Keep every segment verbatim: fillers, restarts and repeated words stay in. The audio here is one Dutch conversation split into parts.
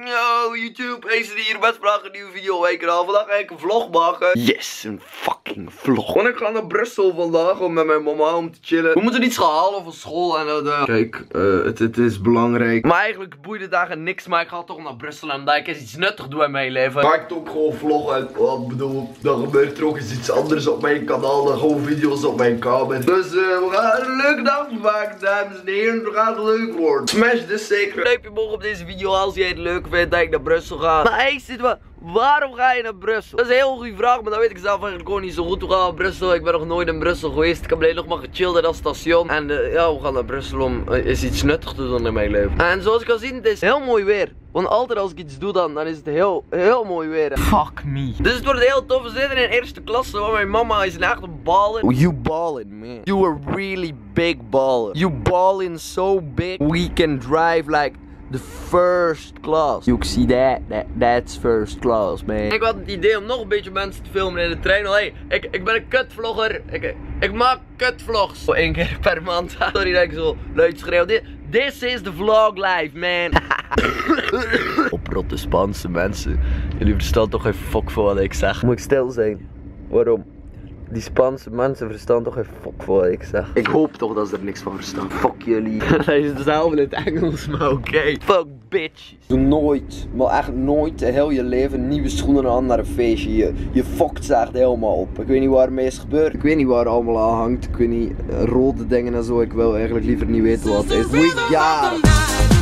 Yo YouTube, Ace hier met vandaag een nieuwe video week al. Vandaag ga ik een vlog maken. Yes, een fucking vlog. Want ik ga naar Brussel vandaag om met mijn mama om te chillen. We moeten iets gaan halen van school en dat. Uh... Kijk, uh, het, het is belangrijk. Maar eigenlijk boeide dagen niks, maar ik ga toch naar Brussel en omdat ik eens iets nuttig doe in mijn leven. Ga ik toch gewoon vloggen. Wat bedoel, dan gebeurt er ook eens iets anders op mijn kanaal. Dan gewoon video's op mijn kamer. Dus uh, we gaan er een leuke dag van maken, dames en heren. Het gaat leuk worden. Smash dus zeker. Duimpje omhoog op deze video als jij het leuk vindt dat ik naar Brussel ga. Maar hey, zit wat. Waarom ga je naar Brussel? Dat is een heel goede vraag, maar dat weet ik zelf eigenlijk gewoon niet zo goed. We gaan naar Brussel. Ik ben nog nooit in Brussel geweest. Ik heb alleen nog maar gechilled in dat station. En uh, ja, we gaan naar Brussel om uh, is iets nuttigs te doen in mijn leven. En zoals ik al zie, het is heel mooi weer. Want altijd als ik iets doe dan, dan is het heel, heel mooi weer. Fuck me. Dus het wordt heel tof. We zitten in eerste klasse, want mijn mama is een echte baller. Oh, you ballin', man. You are really big baller. You ballin' so big. We can drive like the first class. You see that? that? That's first class, man. Ik had het idee om nog een beetje mensen te filmen in de trein. Hey, ik, ik ben een kutvlogger. Ik, ik maak kutvlogs. Zo één keer per maand. Sorry dat ik zo luid schreeuw. Dit, this is the vlog life, man. Oprotte Spaanse mensen. Jullie verstaan toch geen fuck voor wat ik zeg. Moet ik stil zijn? Waarom? Die Spaanse mensen verstaan toch geen fuck voor wat ik zeg. Ik hoop toch dat ze er niks van verstaan. Fuck jullie. Dat is hetzelfde in het Engels, maar oké. Okay. Fuck bitches. Doe nooit, maar echt nooit heel je leven nieuwe schoenen aan naar een feestje. Je, je fokt ze echt helemaal op. Ik weet niet waarmee is gebeurd. Ik weet niet waar het allemaal aan hangt. Ik weet niet, uh, rode dingen en zo. Ik wil eigenlijk liever niet weten wat het is. We got it.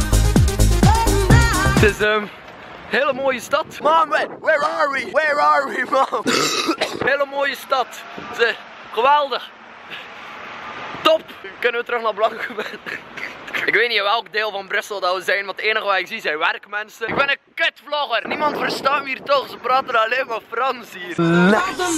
Het is um, hele mooie stad. Mom, where are we? Where are we, mom? Hele mooie stad. Ze, geweldig. Top. Kunnen we terug naar Blankenberg? Ik weet niet in welk deel van Brussel dat we zijn, want het enige wat ik zie zijn werkmensen. Ik ben een kutvlogger. Niemand verstaat me hier toch. Ze praten alleen maar Frans hier. Nice.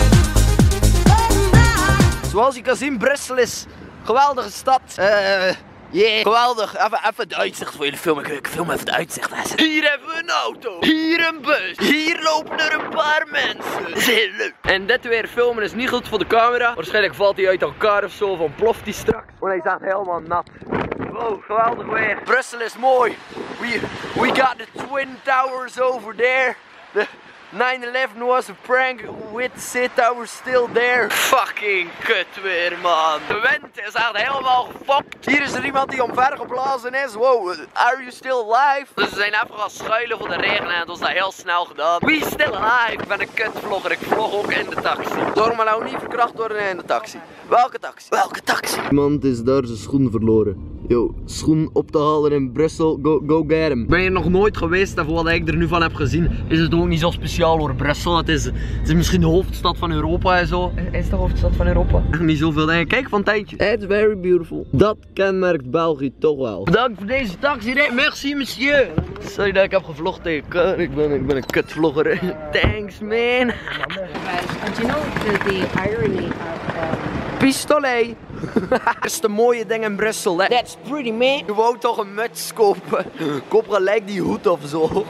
Zoals je kan zien, Brussel is een geweldige stad. Eh... Uh, Yeah, geweldig. Even, even het uitzicht voor jullie filmen. Ik film even het uitzicht. Hier hebben we een auto. Hier een bus. Hier lopen er een paar mensen. Dat is heel leuk. En dit weer filmen is niet goed voor de camera. Waarschijnlijk valt hij uit elkaar of zo. Of ontploft hij straks. Want hij staat helemaal nat. Wow, geweldig weer. Brussel is mooi. We, we got the Twin Towers over there. The nine eleven was a prank with the C Towers still there. Fucking kut weer, man. De wind is echt helemaal gefokt. Hier is er iemand die omver geblazen is. Wow, are you still alive? Dus we zijn even gaan schuilen voor de regen en het was dat heel snel gedaan. We still alive. Ik ben een kutvlogger. Ik vlog ook in de taxi. Zorg maar nou niet verkracht worden in de taxi. Welke taxi? Welke taxi? Iemand is daar zijn schoen verloren. Yo, schoen op te halen in Brussel, go, go get him. Ben je nog nooit geweest en voor wat ik er nu van heb gezien, is het ook niet zo speciaal hoor. Brussel, het is, het is misschien de hoofdstad van Europa en zo. Is het de hoofdstad van Europa? Echt niet zoveel dingen. Kijk, fonteintje. It's very beautiful. Dat kenmerkt België toch wel. Bedankt voor deze taxi. Merci monsieur. Sorry dat ik heb gevlogd tegen. Ik ben, ik ben een kutvlogger. Thanks man. And you know the, the irony of um... Pistolet. Dat is de mooie ding in Brussel. That, that's pretty man. Je wou toch een muts kopen? Koop gelijk die hoed of zo.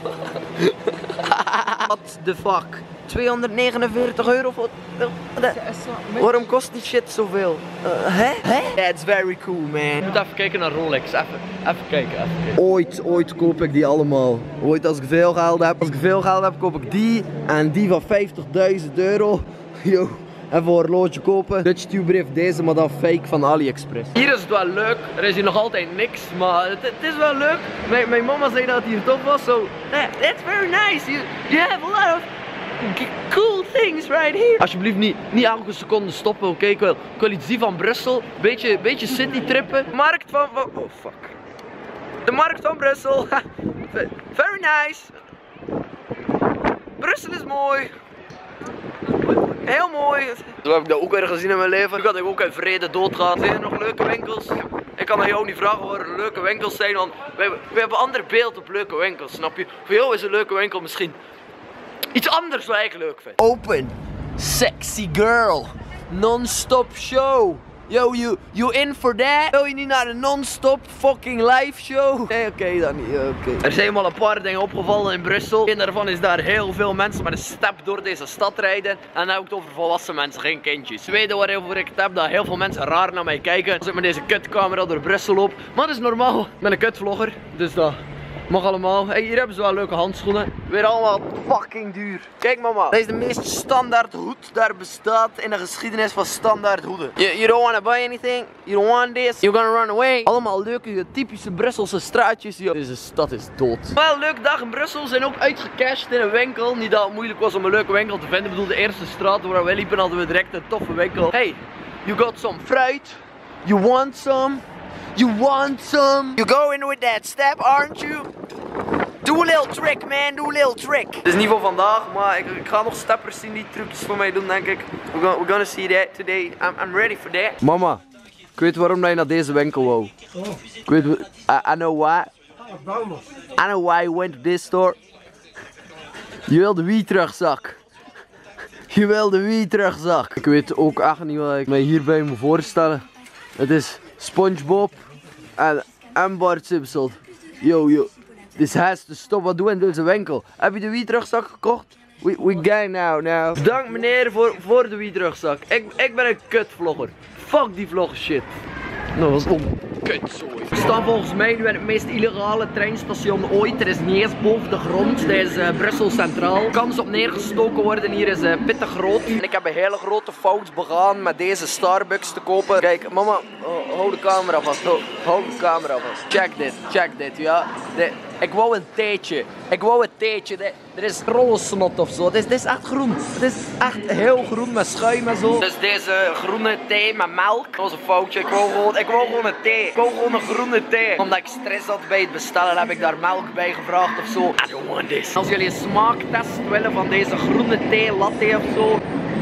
What the fuck? tweehonderdnegenenveertig euro voor... Waarom kost die shit zoveel? Uh, hè? Hè? That's very cool man. Je moet even kijken naar Rolex. Even, even kijken. Even kijken. Ooit, ooit koop ik die allemaal. Ooit als ik veel geld heb. Als ik veel geld heb koop ik die. En die van vijftigduizend euro. Yo. Even een horloge kopen. DutchTuber heeft deze, maar dan fake van AliExpress. Hier is het wel leuk. Er is hier nog altijd niks, maar het, het is wel leuk. Mijn, mijn mama zei dat het hier tof was, so yeah, that's very nice. You, you have a lot of cool things right here. Alsjeblieft niet, niet elke seconde stoppen, oké? Okay? Ik, wil, ik wil iets zien van Brussel. Beetje, beetje citytrippen. Markt van, van... Oh fuck. De markt van Brussel. Very nice. Brussel is mooi. Heel mooi. Zo heb ik dat ook weer gezien in mijn leven. Nu kan ik ook in vrede doodgaan. Zijn er nog leuke winkels? Ik kan aan jou niet vragen waar er leuke winkels zijn, want wij, wij hebben een ander beeld op leuke winkels, snap je? Voor jou is een leuke winkel misschien iets anders wat ik leuk vind. Open. Sexy girl. Non-stop show. Yo, you, you in for that? Wil je niet naar een non-stop fucking live show? Nee, oké okay, dan niet, oké. Okay. Er zijn wel een paar dingen opgevallen in Brussel. Eén daarvan is daar heel veel mensen met een step door deze stad rijden. En dan heb ik het over volwassen mensen, geen kindjes. Tweede waarover ik het heb, dat heel veel mensen raar naar mij kijken als ik met deze kutcamera door Brussel loop. Maar dat is normaal, ik ben een kutvlogger, dus dat... Mag allemaal. Hey, hier hebben ze wel leuke handschoenen. Weer allemaal fucking duur. Kijk mama. Dit is de meest standaard hoed daar bestaat in de geschiedenis van standaard hoeden. You, you don't want to buy anything? You don't want this? You're gonna run away? Allemaal leuke, typische Brusselse straatjes. Deze stad is dood. Wel een leuke dag in Brussel. We zijn ook uitgecashed in een winkel. Niet dat het moeilijk was om een leuke winkel te vinden. Ik bedoel, de eerste straat waar we liepen hadden we direct een toffe winkel. Hey, you got some fruit? You want some? You want some? You going with that step, aren't you? Do a little trick, man. Do a little trick. Het is niet voor vandaag, maar ik, ik ga nog steppers zien die trucjes voor mij doen, denk ik. We're gonna, we're gonna see that today. I'm, I'm ready for that. Mama, ik weet waarom je naar deze winkel wou. Oh. Ik weet, I, I know why. I know why you went to this store. Je wil de wie-terugzak. Je wil de wie-terugzak. Ik weet ook echt niet wat ik mij hierbij moet voorstellen. Het is SpongeBob en, en Bart Simpson. Yo, yo. This has to stop. Wat doen we in deze winkel? Heb je de wie-terugzak gekocht? We, we gaan now, now. Bedankt meneer voor, voor de wie-terugzak. Ik, ik ben een kutvlogger. Fuck die vlogger shit. Nou, dat was ook kutzooi. We staan volgens mij nu in het meest illegale treinstation ooit. Er is niet eens boven de grond. Dit is uh, Brussel Centraal. Kans op neergestoken worden hier is uh, pittig groot. En ik heb een hele grote fout begaan met deze Starbucks te kopen. Kijk, mama, oh, hou de camera vast. Oh, hou de camera vast. Check dit, check dit, ja. Dit. Ik wou een theetje. Ik wou een theetje. Dit, er is rollensnot of zo. Dit is, dit is echt groen. Het is echt heel groen met schuim en zo. Dus deze groene thee met melk. Dat was een foutje. Ik wou gewoon, ik wou gewoon een thee. Ik wou gewoon een groene thee. Omdat ik stress had bij het bestellen heb ik daar melk bij gevraagd of zo. I don't want this. Als jullie een smaaktest willen van deze groene thee latte of zo.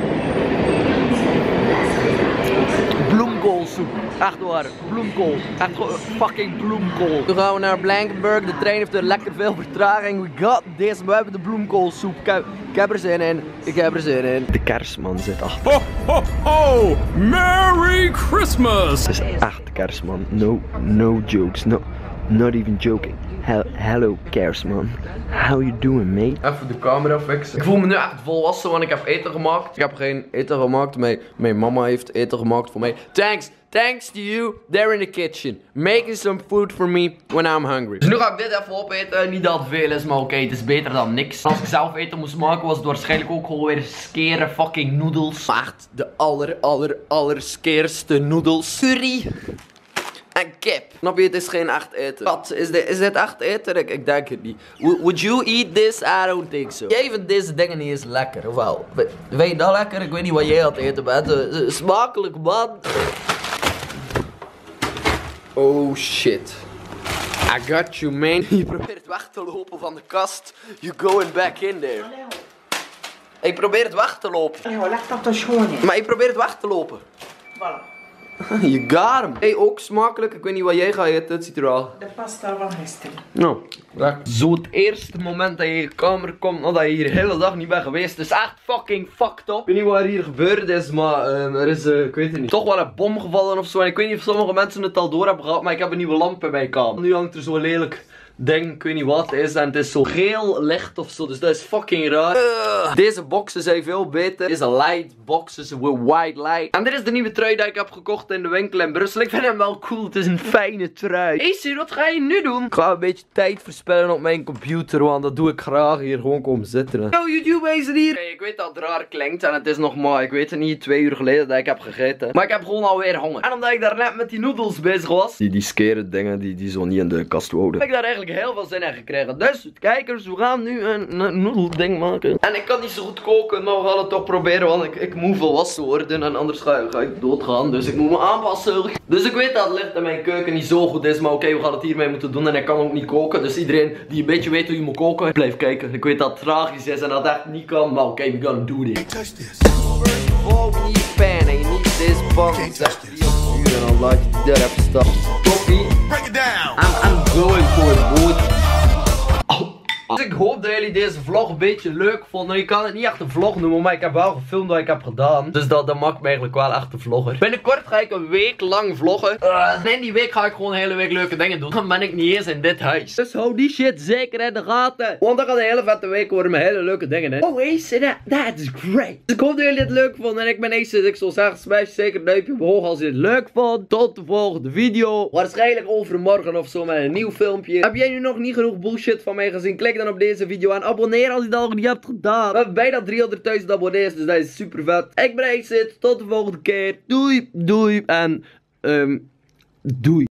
Bloemkoolsoep. Echt waar, bloemkool. Echt fucking bloemkool. Nu gaan we naar Blankenburg. De trein heeft er lekker veel vertraging. We got this. We hebben de bloemkoolsoep. Ik heb, ik heb er zin in. Ik heb er zin in. De kerstman zit achter. Ho ho ho! Merry Christmas! Het is echt de kerstman. No, no jokes. No, not even joking. He Hello kerstman. How you doing, mate? Even de camera fixen. Ik voel me nu echt volwassen, want ik heb eten gemaakt. Ik heb geen eten gemaakt. Mijn, mijn mama heeft eten gemaakt voor mij. Thanks. Thanks to you, there in the kitchen. Making some food for me when I'm hungry. Dus nu ga ik dit even opeten. Niet dat het veel is, maar oké, okay, het is beter dan niks. Als ik zelf eten moest maken, was het waarschijnlijk ook gewoon weer skere fucking noedels. Echt de aller, aller, aller skeerste noedels. Curry. En kip. Snap je, het is geen echt eten. Wat? Is dit, is dit echt eten? Ik, ik denk het niet. Would you eat this? I don't think so. Jij vindt deze dingen niet eens lekker, of wel? Vind je dat lekker? Ik weet niet wat jij aan het eten bent. Smakelijk, man. Oh shit. I got you, man. Je probeert weg te lopen van de kast. You going back in there. Ik probeer het weg te lopen. Ja, leg dat toch gewoon in. Maar ik probeer het weg te lopen. Voilà. You got hem. Hey, ook smakelijk. Ik weet niet wat jij gaat eten. Het ziet er al. De pasta van gisteren. Nou, lekker. Zo het eerste moment dat je in je kamer komt nadat je hier de hele dag niet bent geweest. Het is echt fucking fucked up. Ik weet niet wat er hier gebeurd is, maar uh, er is, uh, ik weet het niet. Toch wel een bom gevallen of zo. En ik weet niet of sommige mensen het al door hebben gehad, maar ik heb een nieuwe lamp in mijn kamer. Nu hangt er zo lelijk ding, ik weet niet wat het is, en het is zo geel licht of zo, dus dat is fucking raar. Uh, deze boxen zijn veel beter. Deze light boxes with white light. En dit is de nieuwe trui die ik heb gekocht in de winkel in Brussel. Ik vind hem wel cool, het is een fijne trui. Hey Sir, wat ga je nu doen? Ik ga een beetje tijd verspillen op mijn computer, want dat doe ik graag hier gewoon komen zitten. Yo YouTube, is er hier. Hey, ik weet dat het raar klinkt en het is nog maar, ik weet het niet, twee uur geleden dat ik heb gegeten. Maar ik heb gewoon alweer honger. En omdat ik daar net met die noedels bezig was. Die, die skere dingen die, die zo niet in de kast wouden. Heb ik daar eigenlijk heel veel zin in gekregen. Dus kijkers, we gaan nu een, een noedelding maken. En ik kan niet zo goed koken, maar we gaan het toch proberen, want ik, ik moet volwassen worden en anders ga, ga ik doodgaan. Dus ik moet me aanpassen. Dus ik weet dat het licht in mijn keuken niet zo goed is, maar oké, okay, we gaan het hiermee moeten doen en ik kan ook niet koken. Dus iedereen die een beetje weet hoe je moet koken, blijf kijken. Ik weet dat het tragisch is en dat het echt niet kan, maar oké, okay, we gonna do this. Oh, we need pan and you need this bun. Zet die op vuur en dan laat je die daar even staan. Toppie. I'm, I'm going for it, boy. Oh, Dus ik hoop dat jullie deze vlog een beetje leuk vonden. Je kan het niet echt een vlog noemen, maar ik heb wel gefilmd wat ik heb gedaan. Dus dat, dat maakt me eigenlijk wel echt een vlogger. Binnenkort ga ik een week lang vloggen. Uh, en in die week ga ik gewoon een hele week leuke dingen doen. Dan ben ik niet eens in dit huis. Dus hou die shit zeker in de gaten. Want dat gaat een hele vette week worden met hele leuke dingen, hè. Oh, Ace, that, that is great. Dus ik hoop dat jullie het leuk vonden. En ik ben Ace. Ik zal zeggen, smash zeker een duimpje omhoog als je het leuk vond. Tot de volgende video. Waarschijnlijk overmorgen of zo met een nieuw filmpje. Heb jij nu nog niet genoeg bullshit van mij gezien? Klik dan op deze video en abonneer als je dat nog niet hebt gedaan. We hebben bijna driehonderdduizend abonnees, dus dat is super vet. Ik ben Ace. Tot de volgende keer. Doei, doei en um, doei.